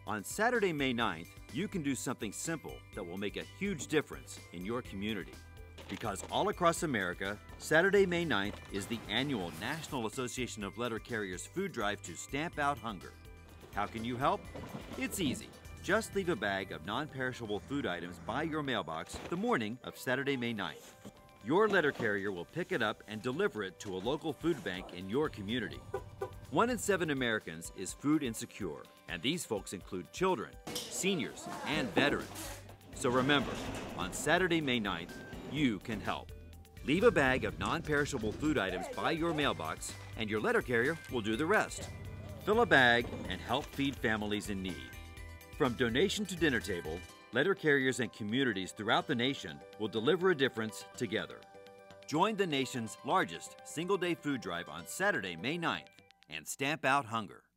On Saturday, May 9th, you can do something simple that will make a huge difference in your community. Because all across America, Saturday, May 9th is the annual National Association of Letter Carriers food drive to stamp out hunger. How can you help? It's easy. Just leave a bag of non-perishable food items by your mailbox the morning of Saturday, May 9th. Your letter carrier will pick it up and deliver it to a local food bank in your community. 1 in 7 Americans is food insecure, and these folks include children, seniors, and veterans. So remember, on Saturday, May 9th, you can help. Leave a bag of non-perishable food items by your mailbox, and your letter carrier will do the rest. Fill a bag and help feed families in need. From donation to dinner table, letter carriers and communities throughout the nation will deliver a difference together. Join the nation's largest single-day food drive on Saturday, May 9th, and stamp out hunger.